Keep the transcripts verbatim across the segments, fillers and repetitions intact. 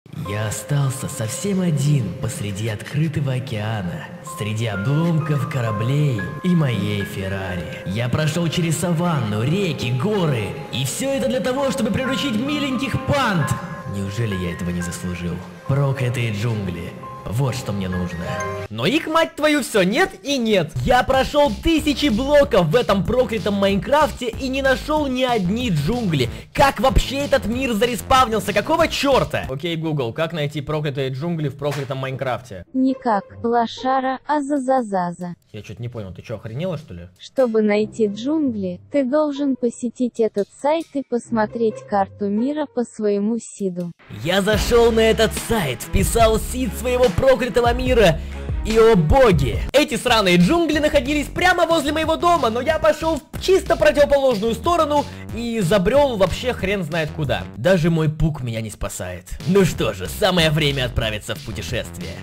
Я остался совсем один посреди открытого океана, среди обломков кораблей и моей Феррари. Я прошел через саванну, реки, горы, и все это для того, чтобы приручить миленьких панд. Неужели я этого не заслужил? Проклятые джунгли. Вот что мне нужно. Но их, мать твою, все нет и нет. Я прошел тысячи блоков в этом проклятом Майнкрафте и не нашел ни одни джунгли. Как вообще этот мир зареспавнился? Какого черта? Окей, Google, как найти проклятые джунгли в проклятом Майнкрафте? Никак, лошара, а зазазаза. Я что-то не понял, ты что, охренела, что ли? Чтобы найти джунгли, ты должен посетить этот сайт и посмотреть карту мира по своему сиду. Я зашел на этот сайт, вписал сид своего проклятого мира, и о боги! Эти сраные джунгли находились прямо возле моего дома, но я пошел в чисто противоположную сторону и забрел вообще хрен знает куда. Даже мой пук меня не спасает. Ну что же, самое время отправиться в путешествие.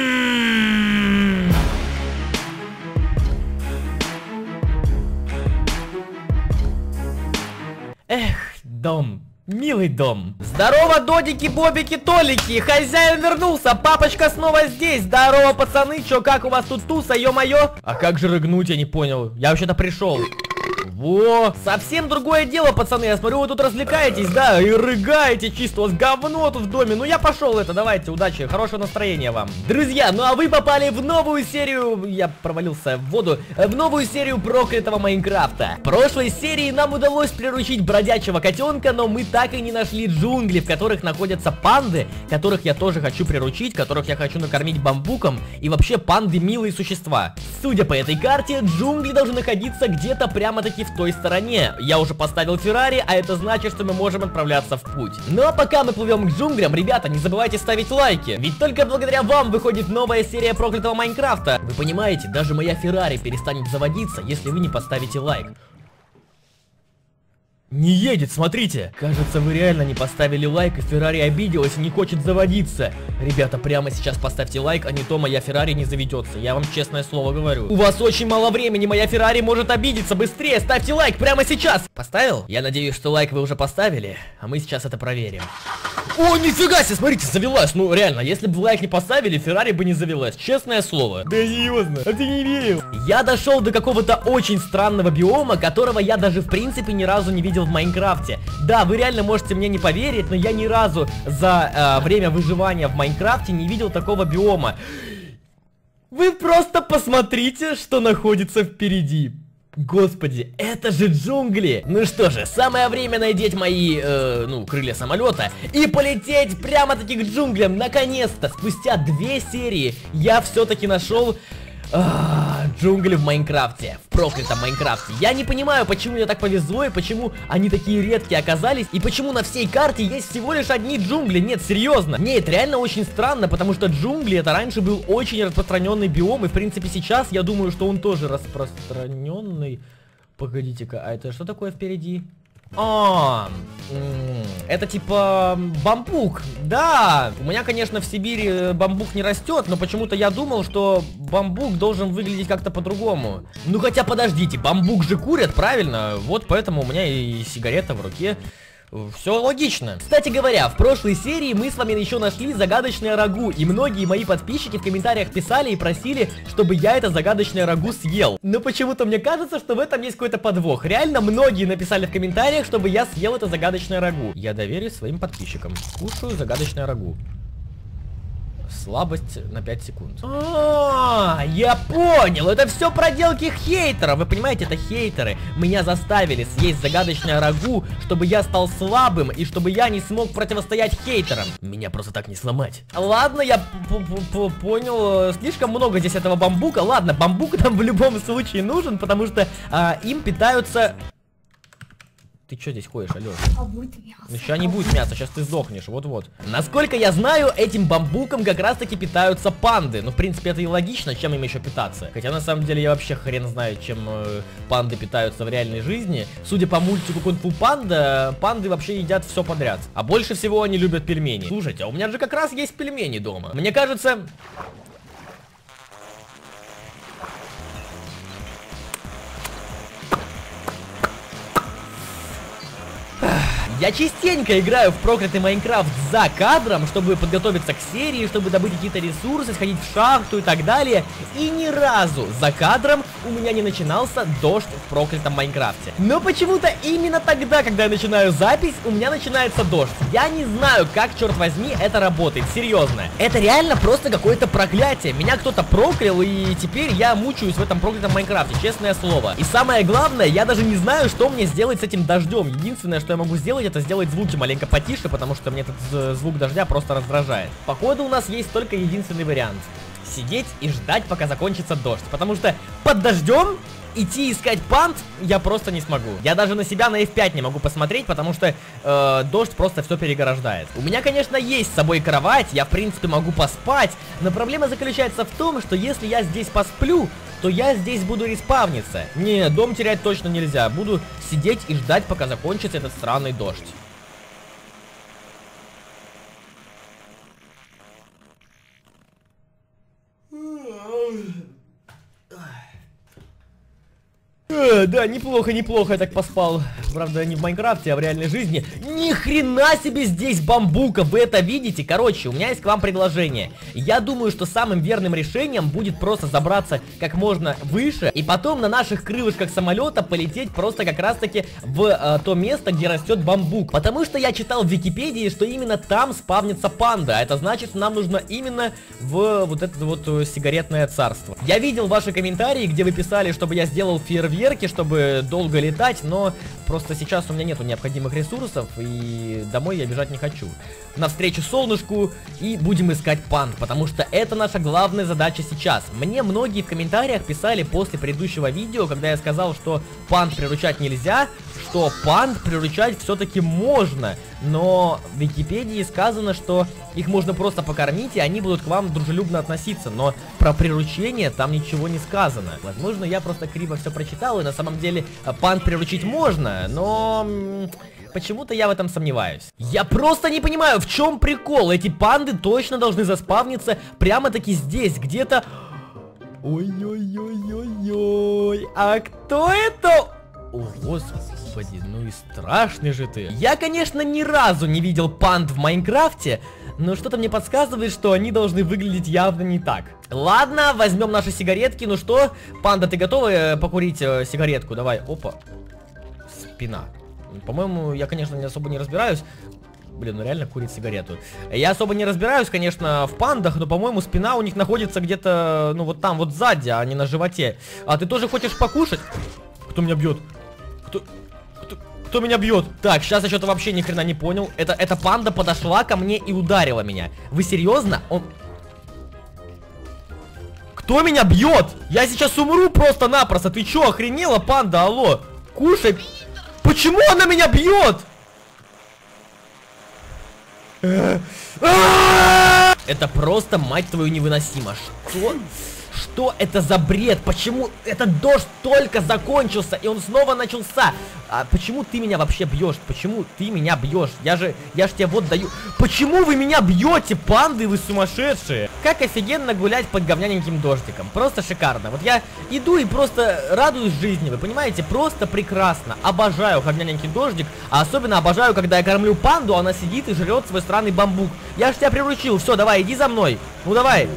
Эх, дом. Милый дом. Здорово, додики, бобики, толики. Хозяин вернулся, папочка снова здесь. Здорово, пацаны, чё, как у вас тут туса, ё-моё? А как же рыгнуть, я не понял. Я вообще-то пришел. Во, совсем другое дело, пацаны. Я смотрю, вы тут развлекаетесь, да, и рыгаете чисто. У вас говно тут в доме. Ну я пошел это, давайте, удачи, хорошего настроения вам. Друзья, ну а вы попали в новую серию. Я провалился в воду. В новую серию проклятого Майнкрафта. В прошлой серии нам удалось приручить бродячего котенка, но мы так и не нашли джунгли, в которых находятся панды, которых я тоже хочу приручить, которых я хочу накормить бамбуком. И вообще панды милые существа. Судя по этой карте, джунгли должны находиться где-то прямо-таки в той стороне. Я уже поставил Феррари, а это значит, что мы можем отправляться в путь. Ну а пока мы плывем к джунглям, ребята, не забывайте ставить лайки. Ведь только благодаря вам выходит новая серия проклятого Майнкрафта. Вы понимаете, даже моя Феррари перестанет заводиться, если вы не поставите лайк. Не едет, смотрите. Кажется, вы реально не поставили лайк, и Феррари обиделась и не хочет заводиться. Ребята, прямо сейчас поставьте лайк, а не то моя Феррари не заведется. Я вам честное слово говорю. У вас очень мало времени, моя Феррари может обидеться. Быстрее, ставьте лайк прямо сейчас. Поставил? Я надеюсь, что лайк вы уже поставили, а мы сейчас это проверим. О, нифига себе, смотрите, завелась. Ну, реально, если бы лайк не поставили, Феррари бы не завелась. Честное слово. Да серьезно, а ты не верил? Я дошел до какого-то очень странного биома, которого я даже, в принципе, ни разу не видел в Майнкрафте. Да, вы реально можете мне не поверить, но я ни разу за э, время выживания в Майнкрафте не видел такого биома. Вы просто посмотрите, что находится впереди. Господи, это же джунгли! Ну что же, самое время надеть мои, э, ну, крылья самолета и полететь прямо-таки к джунглям. Наконец-то, спустя две серии, я все-таки нашел а, джунгли в Майнкрафте, в проклятом Майнкрафте. Я не понимаю, почему мне так повезло и почему они такие редкие оказались, и почему на всей карте есть всего лишь одни джунгли. Нет, серьезно. Нет, реально очень странно, потому что джунгли это раньше был очень распространенный биом, и в принципе сейчас я думаю, что он тоже распространенный. Погодите-ка, а это что такое впереди? А, это типа бамбук. Да, у меня, конечно, в Сибири бамбук не растет, но почему-то я думал, что бамбук должен выглядеть как-то по-другому. Ну хотя подождите, бамбук же курят, правильно? Вот поэтому у меня и сигарета в руке. Все логично. Кстати говоря, в прошлой серии мы с вами еще нашли загадочное рагу, и многие мои подписчики в комментариях писали и просили, чтобы я это загадочное рагу съел. Но почему-то мне кажется, что в этом есть какой-то подвох. Реально многие написали в комментариях, чтобы я съел это загадочное рагу. Я доверюсь своим подписчикам. Кушаю загадочное рагу. Слабость на пять секунд. А, я понял, это все проделки хейтеров. Вы понимаете, это хейтеры. Меня заставили съесть загадочное рагу, чтобы я стал слабым и чтобы я не смог противостоять хейтерам. Меня просто так не сломать. Ладно, я понял. Слишком много здесь этого бамбука. Ладно, бамбук нам в любом случае нужен, потому что а, им питаются... Ты что здесь ходишь, алё? А будет мясо. Сейчас не будет мяса, сейчас ты сдохнешь, вот-вот. Насколько я знаю, этим бамбуком как раз-таки питаются панды. Ну, в принципе, это и логично, чем им еще питаться. Хотя, на самом деле, я вообще хрен знаю, чем э, панды питаются в реальной жизни. Судя по мультику Кунг-фу Панда, панды вообще едят все подряд. А больше всего они любят пельмени. Слушайте, а у меня же как раз есть пельмени дома. Мне кажется... Я частенько играю в проклятый Майнкрафт за кадром, чтобы подготовиться к серии, чтобы добыть какие-то ресурсы, сходить в шахту и так далее. И ни разу за кадром у меня не начинался дождь в проклятом Майнкрафте. Но почему-то именно тогда, когда я начинаю запись, у меня начинается дождь. Я не знаю, как, черт возьми, это работает, серьезно. Это реально просто какое-то проклятие. Меня кто-то проклял, и теперь я мучаюсь в этом проклятом Майнкрафте, честное слово. И самое главное, я даже не знаю, что мне сделать с этим дождем. Единственное, что я могу сделать, это сделать звуки маленько потише, потому что мне этот звук дождя просто раздражает. Походу у нас есть только единственный вариант. Сидеть и ждать, пока закончится дождь. Потому что под дождем идти искать пант я просто не смогу. Я даже на себя на эф пять не могу посмотреть, потому что э, дождь просто все перегораждает. У меня, конечно, есть с собой кровать, я, в принципе, могу поспать, но проблема заключается в том, что если я здесь посплю, то я здесь буду респавниться. Не, дом терять точно нельзя. Буду сидеть и ждать, пока закончится этот странный дождь. Э, да, неплохо, неплохо я так поспал. Правда, не в Майнкрафте, а в реальной жизни. Ни хрена себе здесь бамбука, вы это видите? Короче, у меня есть к вам предложение. Я думаю, что самым верным решением будет просто забраться как можно выше и потом на наших крылышках самолета полететь просто как раз таки в э, то место, где растет бамбук. Потому что я читал в Википедии, что именно там спавнится панда. А это значит, что нам нужно именно в вот это вот сигаретное царство. Я видел ваши комментарии, где вы писали, чтобы я сделал фейерверк, чтобы долго летать, но просто сейчас у меня нету необходимых ресурсов, и домой я бежать не хочу. Навстречу солнышку, и будем искать панд, потому что это наша главная задача сейчас. Мне многие в комментариях писали после предыдущего видео, когда я сказал, что панд приручать нельзя, что панд приручать все-таки можно, но в Википедии сказано, что их можно просто покормить, и они будут к вам дружелюбно относиться, но про приручение там ничего не сказано. Возможно, я просто криво все прочитал, и на самом деле панд приручить можно, но почему-то я в этом сомневаюсь. Я просто не понимаю, в чем прикол. Эти панды точно должны заспавниться прямо-таки здесь, где-то... Ой-ой-ой-ой-ой, а кто это? О, господи, ну и страшный же ты. Я, конечно, ни разу не видел панд в Майнкрафте, но что-то мне подсказывает, что они должны выглядеть явно не так. Ладно, возьмем наши сигаретки. Ну что, панда, ты готова э, покурить э, сигаретку? Давай, опа. Спина. По-моему, я, конечно, не особо не разбираюсь. Блин, ну реально курить сигарету. Я особо не разбираюсь, конечно, в пандах, но, по-моему, спина у них находится где-то, ну, вот там, вот сзади, а не на животе. А ты тоже хочешь покушать? Кто меня бьет? Кто... Кто, кто меня бьет? Так, сейчас я что-то вообще ни хрена не понял. Это, эта панда подошла ко мне и ударила меня. Вы серьезно? Он... Кто меня бьет? Я сейчас умру просто-напросто. Ты что, охренела, панда? Алло. Кушай. Почему она меня бьет? Это просто, мать твою, невыносимо. Что? Что это за бред? Почему этот дождь только закончился и он снова начался? А почему ты меня вообще бьешь? Почему ты меня бьешь? Я же, я же тебе вот даю. Почему вы меня бьете, панды, вы сумасшедшие? Как офигенно гулять под говняненьким дождиком. Просто шикарно. Вот я иду и просто радуюсь жизни, вы понимаете? Просто прекрасно. Обожаю говняненький дождик. А особенно обожаю, когда я кормлю панду, она сидит и жрет свой странный бамбук. Я же тебя приручил. Все, давай, иди за мной. Ну давай.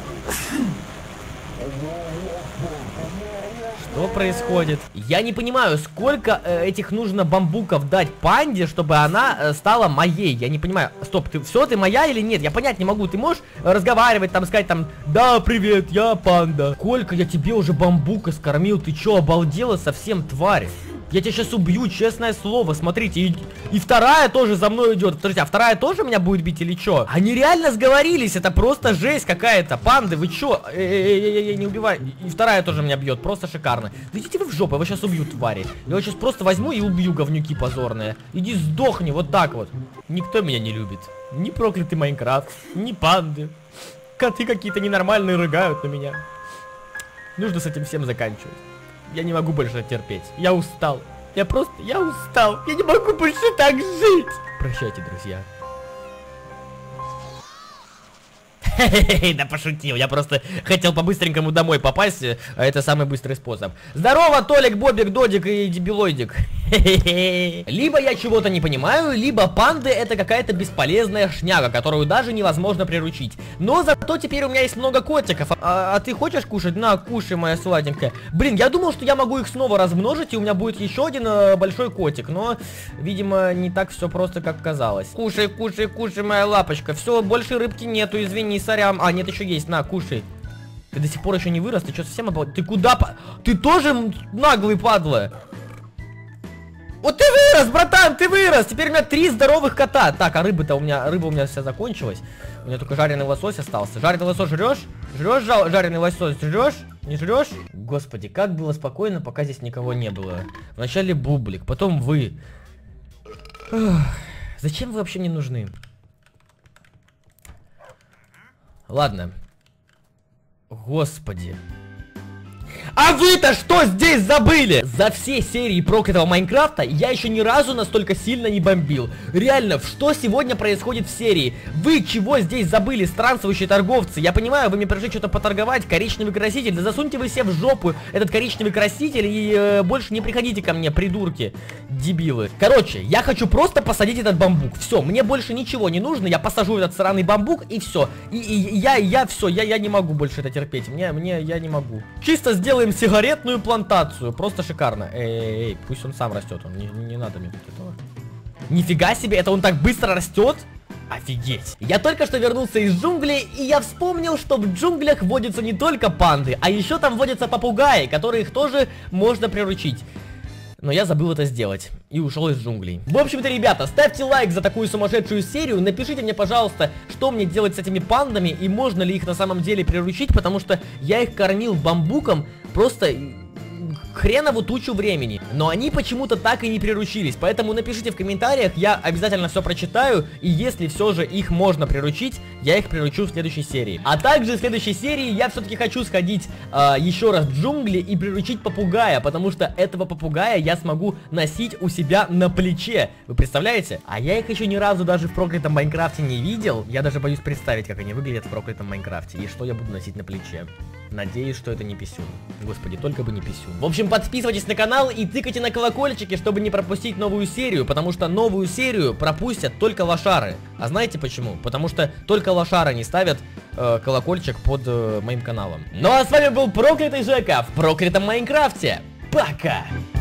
Что происходит? Я не понимаю, сколько э, этих нужно бамбуков дать панде, чтобы она э, стала моей. Я не понимаю. Стоп, ты все, ты моя или нет? Я понять не могу. Ты можешь разговаривать, там, сказать, там, да, привет, я панда. Сколько я тебе уже бамбука скормил? Ты че, обалдела совсем, тварь? Я тебя сейчас убью, честное слово. Смотрите, и, и вторая тоже за мной идет. Подождите, а вторая тоже меня будет бить или что? Они реально сговорились, это просто жесть какая-то. Панды, вы че? Эй-эй-эй, не убивай. И вторая тоже меня бьет, просто шикарно. Да идите вы в жопу, я вас сейчас убью, твари. Я вас сейчас просто возьму и убью, говнюки позорные. Иди сдохни, вот так вот. Никто меня не любит. Ни проклятый Майнкрафт, ни панды. Коты какие-то ненормальные рыгают на меня. Нужно с этим всем заканчивать. Я не могу больше терпеть. Я устал. Я просто... Я устал. Я не могу больше так жить. Прощайте, друзья. Хе-хе-хе, да пошутил. Я просто хотел по-быстренькому домой попасть. А это самый быстрый способ. Здорово, Толик, Бобик, Додик и Дебилоидик. Либо я чего-то не понимаю, либо панды это какая-то бесполезная шняга, которую даже невозможно приручить. Но зато теперь у меня есть много котиков. А, а ты хочешь кушать? На, кушай, моя сладенькая. Блин, я думал, что я могу их снова размножить, и у меня будет еще один э, большой котик. Но, видимо, не так все просто, как казалось. Кушай, кушай, кушай, моя лапочка. Все, больше рыбки нету, извини, сорям. А, нет, еще есть, на, кушай. Ты до сих пор еще не вырос, ты что, совсем обал... Ты куда по... Ты тоже наглый, падла. Вот ты вырос, братан, ты вырос. Теперь у меня три здоровых кота. Так, а рыба-то у меня, рыба у меня вся закончилась. У меня только жареный лосось остался. Жареный лосось жрешь? Жрешь жареный лосось? Жрешь? Не жрешь? Господи, как было спокойно, пока здесь никого не было. Вначале Бублик, потом вы. Ох, зачем вы вообще мне нужны? Ладно. Господи. А вы-то что здесь забыли? За все серии проклятого Майнкрафта я еще ни разу настолько сильно не бомбил. Реально, что сегодня происходит в серии? Вы чего здесь забыли, странствующие торговцы? Я понимаю, вы мне пришли что-то поторговать, коричневый краситель. Да засуньте вы себе в жопу этот коричневый краситель и э, больше не приходите ко мне, придурки, дебилы. Короче, я хочу просто посадить этот бамбук. Все, мне больше ничего не нужно, я посажу этот сраный бамбук и все. И, и я, я все, я, я не могу больше это терпеть. Мне, мне, я не могу. Чисто сделаем сигаретную плантацию. Просто шикарно. Эй, эй, эй, пусть он сам растет. Он не, не надо мне тут этого. Нифига себе, это он так быстро растет? Офигеть. Я только что вернулся из джунглей, и я вспомнил, что в джунглях водятся не только панды, а еще там водятся попугаи, которые их тоже можно приручить. Но я забыл это сделать и ушел из джунглей. В общем-то, ребята, ставьте лайк за такую сумасшедшую серию. Напишите мне, пожалуйста, что мне делать с этими пандами и можно ли их на самом деле приручить, потому что я их кормил бамбуком просто хренову тучу времени. Но они почему-то так и не приручились. Поэтому напишите в комментариях, я обязательно все прочитаю. И если все же их можно приручить, я их приручу в следующей серии. А также в следующей серии я все-таки хочу сходить э, еще раз в джунгли и приручить попугая. Потому что этого попугая я смогу носить у себя на плече. Вы представляете? А я их еще ни разу даже в проклятом Майнкрафте не видел. Я даже боюсь представить, как они выглядят в проклятом Майнкрафте. И что я буду носить на плече. Надеюсь, что это не писюн. Господи, только бы не писюн. В общем, подписывайтесь на канал и тыкайте на колокольчики, чтобы не пропустить новую серию. Потому что новую серию пропустят только лошары. А знаете почему? Потому что только лошары не ставят э, колокольчик под э, моим каналом. Ну а с вами был проклятый Жека в проклятом Майнкрафте. Пока!